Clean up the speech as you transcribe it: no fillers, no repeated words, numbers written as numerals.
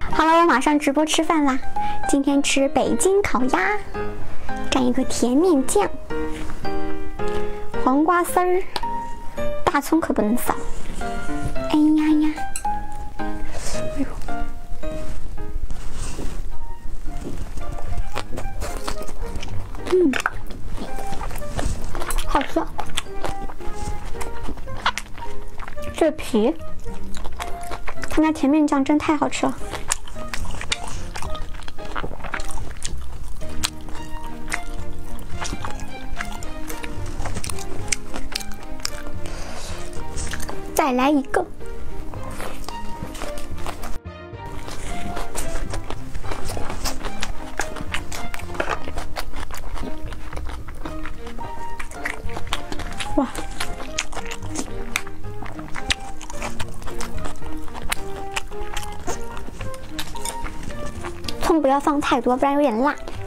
Hello， 马上直播吃饭啦！今天吃北京烤鸭，蘸一个甜面酱，黄瓜丝儿，大葱可不能少。哎呀呀！哎呦！好吃。这皮，他家甜面酱真太好吃了。再来一个。哇！葱不要放太多，不然有点辣。